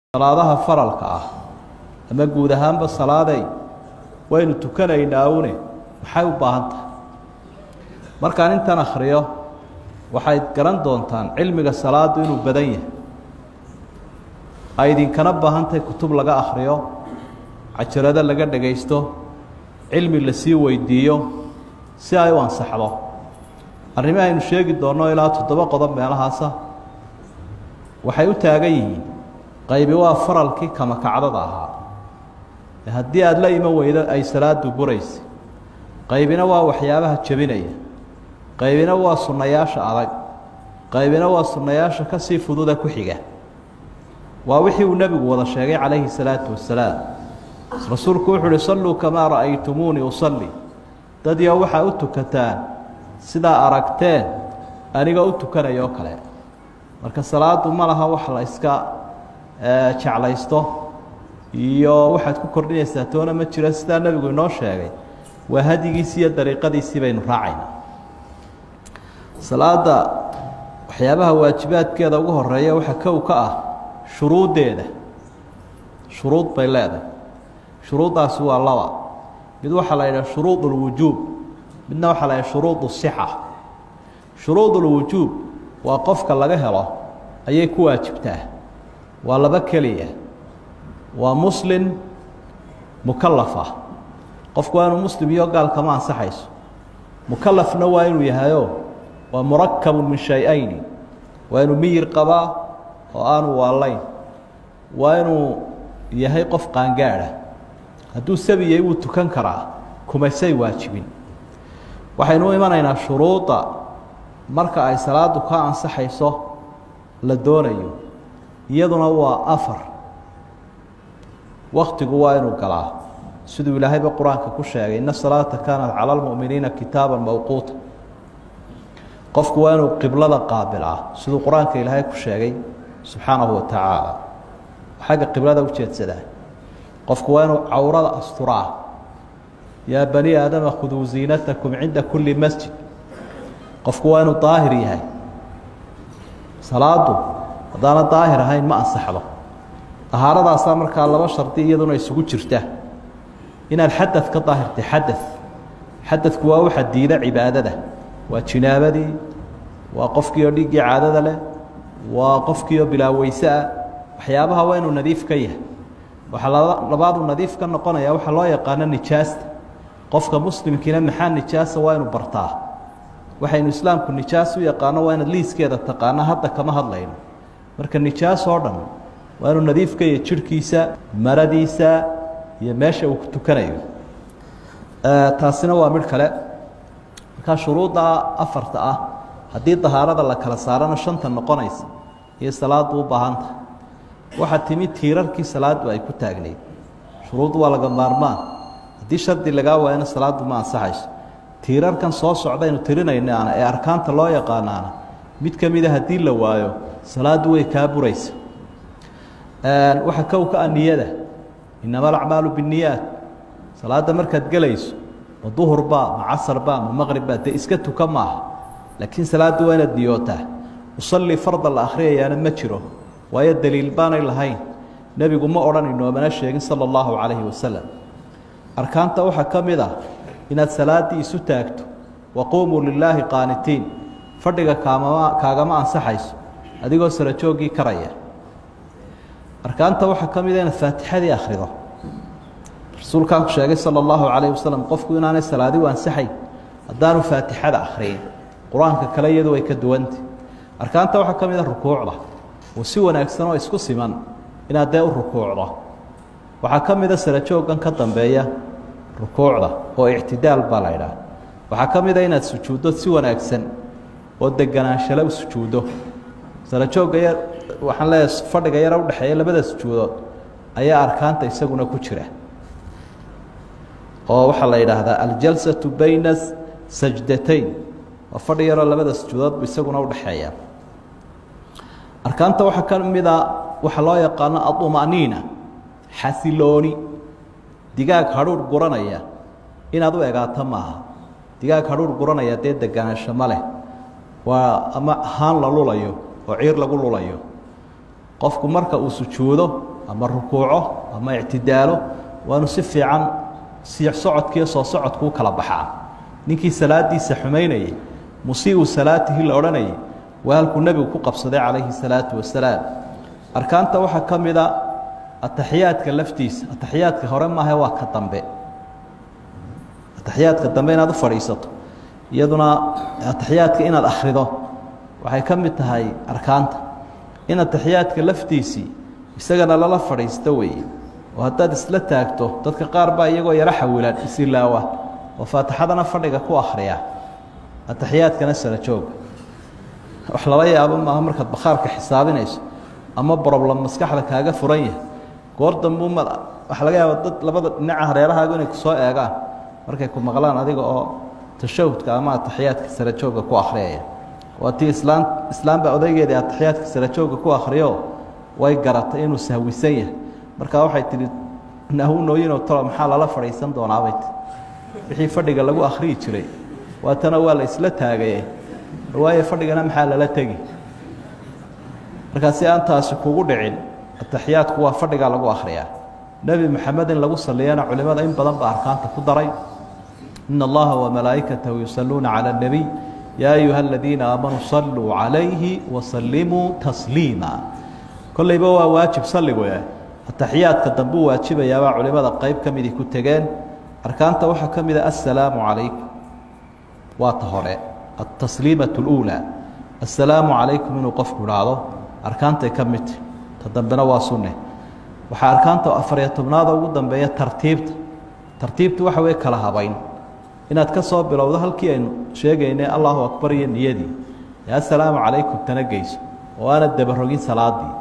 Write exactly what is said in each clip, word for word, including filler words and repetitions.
salaadaha faralka ah ama guud ahaanba salaaday waynu tukanaynaa une maxay u baahan tahay markaan intan akhriyo waxay garan doontaan cilmiga salaadu inuu badan yahay ay idinkana baahan tahay kutub laga akhriyo cajalada laga dhagaysto cilmi la sii weydiiyo si ay u ansaxdo arrimaha aynu sheegi doonno ilaa toddoba qodob meelahaasa waxay u taagan yihiin qaybi waa faralkii kama kacdada ahaa haddii aad la iman weydo ay salaadu buraysa qaybina waa waxyaabaha jabinaya qaybina waa sunnayaasha adag qaybina waa sunnayaasha ka sii fududa ku xiga waa wixii uu nebigu wada sheegay calayhi salaatu wasalaam rasuulku wuxuu uhi salluu kamaa ra'aytumuunii usalli dad iyo waxaa u tukataan sidaa aragteen aniga u tukanayoo kale marka salaadu ma laha wax la iska jeclaysto iyo waxaad ku kordhinaysaa toona ma jiro sidaa nebigu inoo sheegay waa hadigiisii iyo dariiqadiisii baynu raacaynaa salaada waxyaabaha waajibaadkeeda ugu horeeya waxaa kow ka ah shuruuddeeda shuruud bay leedahay shuruuddaasi waa laba mid waxaa la yidhaha shuruud ulwujuub midna waxaa la yidhaha shuruud usixa shuruud ulwujuub waa qofka laga helo ayay ku waajibtaa waa laba keliya waa muslim mukallaf ah qofku waa inuu muslim iyo gaal kama ansaxayso mukallafna waa inuu yahayo waa murakabun min shay-ayni waa inuu miyir qabaa oo aanu waalayn waa inuu yahay qof qaangaadha hadduu sabiyay wuu tukan karaa kumaysay waajibin waxaynu imanaynaa shuruudda marka ay salaadu ka ansaxayso la doonayo iyaduna waa afar waktigu waa inuu galaa siduu ilaahayba qur-aanka ku sheegay ina salaata kaanat cala almu'miniina kitaaban mawquuta qofku waa inuu qiblada qaabilaa siduu qur-aanka ilaahay ku sheegay subxaanahu wa tacaala xagga qiblada u jeedsadaa qofku waa inuu cawrada asturaa yaa bani aadama khuduu ziinatakum cinda kulli masjid qofku waa inuu daahir yahay salaadu haddaana daahir ahayn ma ansaxdo dahaaradaasaa markaa laba shardi iyaduna isugu jirta inaad xadad ka daahirtay xadad xadadku waa waxa diida cibaadada waa jinaabadii waa qofkiioo dhiiggii caadada leh waa qofkiioo bilaa weyseah waxyaabaha waa inuu nadiif ka yahay waxaa labaadu nadiif ka noqonaya waxaa loo yaqaano nijaasta qofka muslimkiina maxaa nijaasa waa inuu bartaa waxaynu islaamku nijaas u yaqaano waa inaad liiskeeda taqaana hadda kama hadlayno marka nijaas oo dhan waa inuu nadiif ka yahay jidhkiisa maradiisa iyo meesha uu ku tukanayo taasina waa midh kale markaa shuruudda afarta ah haddii dahaarada la kala saarana shanta noqonaysa iyo salaadu u baahanta waxaa timi tiirarkii salaadu ay ku taagnayd shuruuddu waa laga maarmaan haddii shardi lagaa waayana salaadu ma ansaxayso tiirarkan soo socdaynu tirinaynaana ee arkaanta loo yaqaanaana mid ka mida haddii la waayo salaadu way kaa buraysa waxaa kow ka ah niyada inama alacmaalu binniyaat salaadda markaad gelayso ma duhurbaa ma casarbaa ma maqribbaa dee iska tuka maaha laakiin salaaddu waa inaad niyootaa usallii farda la akhriyayaana ma jiro waayo daliil baanay lahayn nebigu ma odhan inoomana sheegin sala allahu calayhi wasalam arkaanta waxaa ka mid ah inaad salaaddii isu taagto waquumuu lilaahi qaanitiin fadhiga kaamama kaagama ansaxayso adigoo sarajooggii karaya arkaanta waxaa ka mid a inaad faatixadii akhrido rasuulkaa ku sheegay sala allahu calayhi wasalam qofku inaanay salaadi u ansaxayn haddaanu faatixada akhriyin qur-aanka kale iyadu way ka duwantay arkaanta waxaa ka mid a rukuucda oo si wanaagsan oo isku siman inaad dee u rukuucdo waxaa ka mid a sarajooggan ka dambeeya rukuucda oo ictidaal baa la ydhaah waxaa ka mid a inaad sujuuddo si wanaagsan oo deganaanshala u sujuuddo sarajoogga yar waxaan leeyahay fadhiga yara udhexeeya labada sujuudood ayaa arkaanta isaguna ku jira oo waxaa la yidhaahdaa aljalsatu bayna sajdatayn waa fadhi yaroo labada sujuudoodba isaguna udhexeeya arkaanta waxaa ka mid a waxaa loo yaqaano adumaniina xasilooni digaag hadhuur guranaya inaad u egaato maaha digaag hadhuur guranaya dee deganaansho ma leh waa ama haan la lulayo oo ciir lagu lulayo qofku marka uu sujuudo ama rukuuco ama ictidaalo waanu si fiican si socodkiiyo soo socodkuu kala baxaa ninkii salaadiisa xumaynayay musii'u salaatihi la odhanayay waa halkuu nebigu ku qabsaday calayhi salaatu wasalaam arkaanta waxaa ka mid a ataxiyaadka laftiisa ataxiyaadka hore maaha waa ka dambe ataxiyaadka dambe inaad u fadhiisato iyaduna ataxiyaadka inaad akhrido waxay ka mid tahay arkaanta in ataxiyaadka laftiisii isagana lala fadhiisto weeye oo haddaad isla taagto dadka qaar baa iyagoo yaro xawilan isilaawa oo faatixadana fadhiga ku akhriya ataxiyaadkana sala jooga wax lala yaabo maaha markaad bakhaarka xisaabinayso ama problem maskaxda kaaga furan yahay goor dambe uma waxa laga yaabaa dad labada dhinaca hareerahaagu inay kusoo eegaan markay ku maqlaan adiga oo tashahudka ama ataxiyaadka sala jooga ku akhriyaya waa tii islaam islaam baa odaygeedii ataxiyaadka sala jooga ku akhriyo way garatay inuu sahwisan yahay markaa waxay tihi nahuunooyinoo talo maxaa lala fadhiisan doonaabay wixii fadhiga lagu akhriyi jiray waatana waa la isla taagaye waayo fadhigana maxaa lala tegi markaa si aan taasi kugu dhicin ataxiyaadku waa fadhigaa lagu akhriyaa nebi maxamed in lagu saliyana culimada in badan baa arkaanta ku daray ina allaha wamalaa'ikatahu yusalluuna cala اnebiy yaa ayuha aladiina aamanuu saluu calayhi wasallimuu tasliima kollayba waa waajib salligu eh ataxiyaadka dambuu waajibayaabaa culimada qayb ka midii ku tegeen arkaanta waxaa ka mida assalaamu calaykum waa ta hore altasliimatu اluulaa assalaamu calaykum inuu qofku idhaahdo arkaantay ka midta ta dambena waa sunne waxaa arkaanta afariyo tobnaada ugu dambeeya tartiibta tartiibtu waxa weye kala habayn inaad ka soo bilowdo halkii aynu sheegaynay allahu akbar iyo niyadii ee assalaamu calaykum tana geyso oo aanad dabarogin salaadii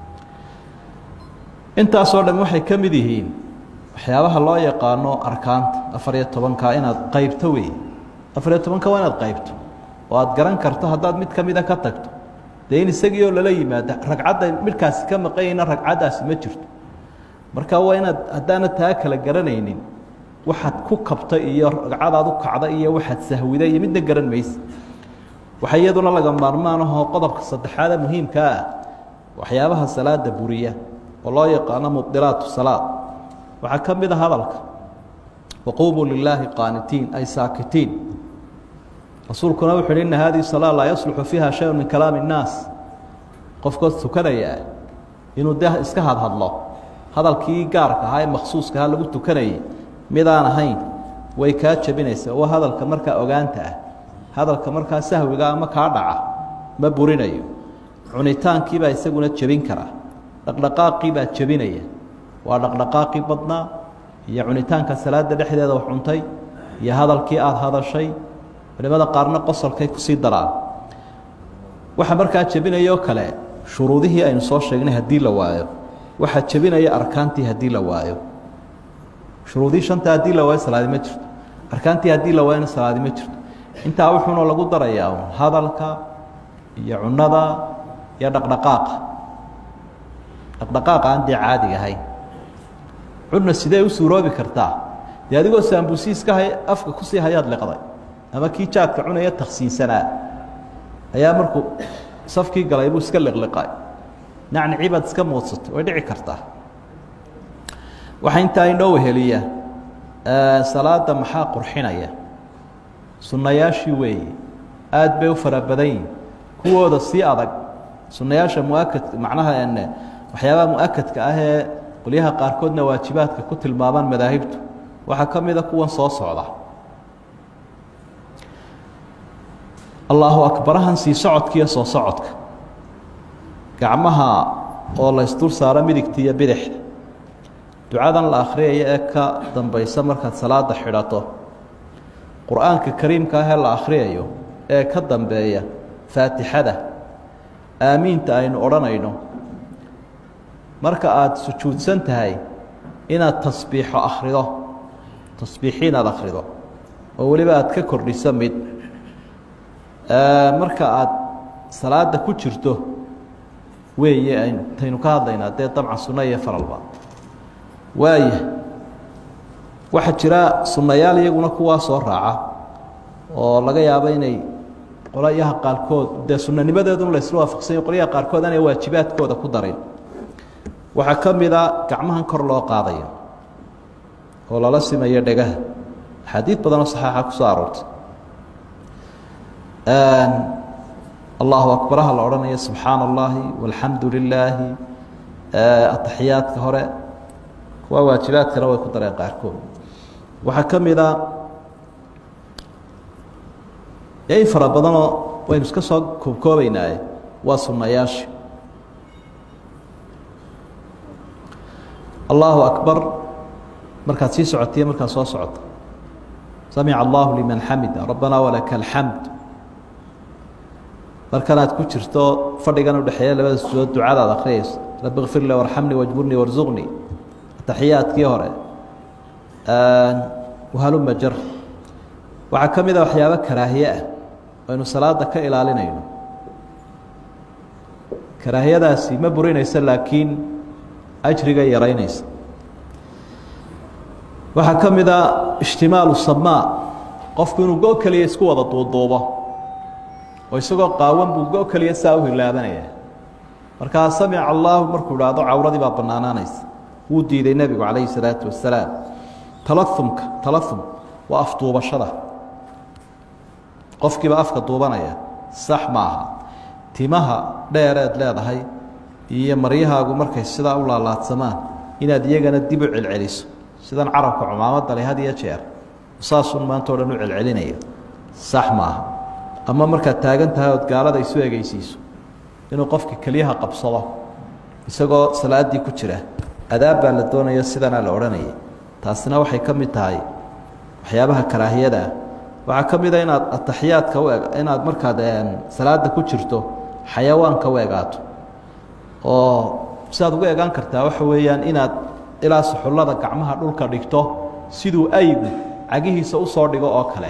intaasoo dhan waxay ka mid yihiin waxyaabaha loo yaqaano arkaanta afariyo tobanka inaad qaybto wey afariyo tobanka waa inaad qaybto oo aad garan karto haddaad mid ka mida ka tagto dee in isagii oo lala yimaada ragcadda midkaasi ka maqanyayna ragcaddaasi ma jirto marka waa inaad haddaana taa kala garanaynin waxaad ku kabtay iyo ragcadaad u kacda iyo waxaad sahwiday iyo midna garan mayse waxaa iyaduna laga maarmaan ahoo qodobka saddexaada muhiimka ah waxyaabaha salaada buriya oo loo yaqaano mubdilaatu salaad waxaa ka mid a hadalka waquumuu lilaahi qaanitiin ay saakitiin rasuulkuna wuxu uhi ina hadihi salaa laa yasluxu fiiha shay min kalaami الnaas qofkood tukanayaa inuu de iska hadhadlo hadalkii gaarka ahaa ee makhsuuska ahaa lagu tukanayay midaan ahayn way kaa jebinaysaa waa hadalka markaa ogaanta ah hadalka markaa sahwiga ama kaa dhaca ma burinayo cunitaankiibaa isaguna jebin karaa dhaqdhaqaaqiibaa jebinaya waa dhaqdhaqaaqii badnaa iyo cunitaanka salaada dhexdeeda wax cuntay iyo hadalkii aada hadashay culimada qaarna qosolkay kusii daraan waxa markaa jebinayoo kale shuruudihii aynu soo sheegnay haddii la waayo waxaa jebinaya arkaantii haddii la waayo shuruudihii shanta haddii la waayo salaadi ma jirto arkaantii haddii la waayona salaadi ma jirto intaa wuxuuna lagu darayaa un hadalka iyo cunada iyo dhaqdhaqaaqa dhaqdhaqaaqa aan dee caadiga ahayn cunna sidee u suuroobi kartaa dee adigoo saambusiiska hay afka kusii hayaad liqday ama kii jaadka cunaya taksiinsanaa ayaa markuu safkii galay buu iska liqliqay nacnici baad iska muudsatay way dhici kartaa waxaa intaa inoo weheliya salaada maxaa qurxinaya sunnayaashii weeye aad bay u fara badan yihin kuwooda sii adag sunnayaasha muakadka macnaha waxyaabaha mu-akadka ah ee qolyaha qaarkoodna waajibaadka ku tilmaamaan madaahibtu waxaa ka mida kuwan soo socda allahu akbarahan sii socodka iyo soo socodka gacmaha oo la ysdul saaro midigta iyo bidixda ducadan la akhriyaya ee ka dambaysa markaad salaada xidhato qur-aanka kariimka ah ee la akhriyayo ee ka dambeeya faatixada aamiinta aynu odhanayno marka aada sujuudsan tahay inaad tasbiixo akhrido tasbiixi inaad akhrido oo weliba aad ka kordhiso mid marka aada salaada ku jirto weeye ayntaynu ka hadlaynaa dee dabcan sunno iyo faralba waaya waxaa jira sunnayaal iyaguna kuwaa soo raaca oo laga yaabo inay qolayaha qaarkood dee sunanimadeeduna la isla waafaqsanya qolyaha qaarkood aanay waajibaadkooda ku darin waxaa ka mid a gacmahan kor loo qaadayo oo lala simayo dhegaha xadiid badan oo saxiixa ku soo aroortay allahu akbaraha la odhanayo subxaana allahi walxamdu lilaahi ataxiyaadka hore kuwa waajibaadkana way ku dareen qaarkood waxaa ka mid a in fara badanoo waynu iska soo koobkoobaynaaye waa sunnayaasha allahu akbar markaad sii socotiyo markaad soo socoto samica allahu liman xamida rabbanaa walaka alxamd markanaad ku jirto fadhigan udhexeeya labada sujuudood ducadaad akhriyayso rabbi kfir li warxamnii wajburnii warzuqnii ataxiyaadkii hore wahaluma jar waxaa ka mid a waxyaabo karaahiye ah aynu salaada ka ilaalinayno karaahiyadaasi ma burinaysa laakiin ajriga yaraynaysa waxaa ka mid a ijtimaalu samaa qofku inuu go keliya isku wada duuduubo oo isagoo qaawan buu go keliya saa u hilaabanaya markaa samica allaahu markuu idhaahdo cawradii baa bannaanaanaysa wuu diiday nebigu calayhi salaatu wasalaam talaumka talaum waa afduubashada qofkiiba afka duubanaya sax maaha timaha dheereed leedahay iyo maryahaagu markay sidaa u laalaadsamaan inaad iyagana dib u celceliso sidan carabka cumaamada leh had iyo jeer saasun maanta oo dhan u celcelinayo sax maaha ama markaad taagan tahay ood gaalada isu egeysiiso inuu qofka keliyaha qabsado isagoo salaaddii ku jira adaab baa la doonaya sidanaa la odhanayay taasina waxay ka mid tahay waxyaabaha karaahiyada ah waxaa ka mid a inaad ataxiyaadka u eg inaad markaad salaada ku jirto xayawaanka u egaato oo sidaad ugu egaan kartaa waxa weeyaan inaad ilaa suxullada gacmaha dhulka dhigto siduu aygu cagihiisa usoo dhigo oo kale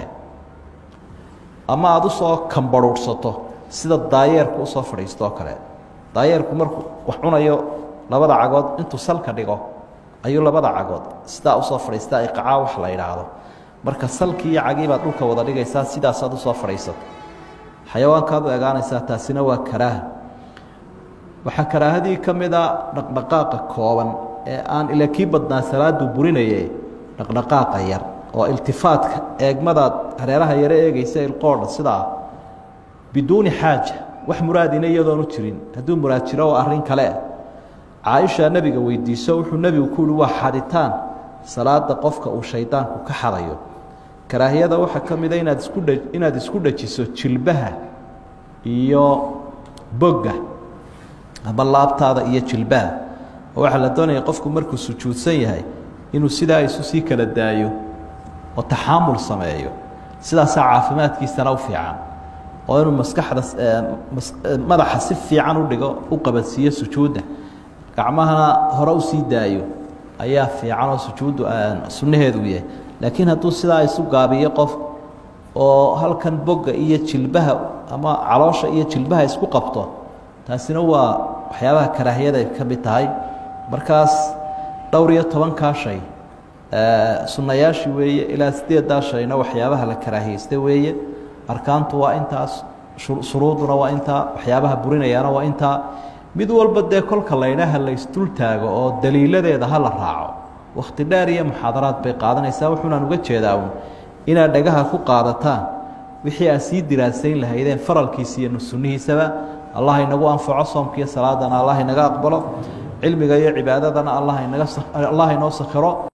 ama aada usoo kambarhuurhsato sida daayeerku usoo fadhiisto oo kale daayeerku markuu wax cunayo labada cagood intuu salka dhigo ayuu labada cagood sidaa usoo fadhiistaa iqacaa wax la yidhaahdo marka salkii iyo cagii baad dhulka wada dhigaysaa sidaasaad usoo fadhiisato xayawaankaad u egaanaysaa taasina waa karaaha waxaa karaahadii ka mid a dhaqdhaqaaqa kooban ee aan ila kii badnaa salaadu burinaye dhaqdhaqaaqa yar oo iltifaadka eegmadaad hareeraha yare eegaysa ilqoodha sidaa biduuni xaaja wax muraadina iyadoonu jirin hadduu muraad jiro oo arrin kale caaisha nebiga weydiiso wuxuu nebigu ku uhi waa xaditaan salaada qofka uu shaydaanku ka xadayo karaahiyada waxaa ka mida inaad isku dha inaad isku dhajiso jilbaha iyo bogga ama laabtaada iyo jilbaha oo waxaa la doonaya qofku markuu sujuudsan yahay inuu sidaa isu sii kala daayo oo taxaamul sameeyo sidaasaa caafimaadkiisana u fiican oo inuu maskaxda madaxa si fiican u dhigo u qabadsiiyo sujuudda gacmahana hore usii daayo ayaa fiican oo sujuuddu sunnaheedu yahay laakiin hadduu sidaa isu gaabiyo qof oo halkan bogga iyo jilbaha ama caloosha iyo jilbaha isku qabto taasina waa waxyaabaha karaahiyada ay ka mid tahay markaas dhowr iyo tobankaa shay sunnayaashii weeye ilaa sideeddaa shayna waxyaabaha la karaahiyeystay weeye arkaantu waa intaas shuruuduna waa intaa waxyaabaha burinayaana waa intaa mid walba dee kolka laydhaha la isdul taago oo daliiladeeda ha la raaco wakhti dheer iyo muxaadaraad bay qaadanaysaa wuxuunaan uga jeedaa un inaad dhagaha ku qaadataan wixii aad sii diraasayn lahaydeen faralkiisa iyo sunnihiisaba allah inagu anfaco soomkiiyo salaadana allah inaga aqbalo cilmiga iyo cibaadadana allah inaga allah inoo sakhiro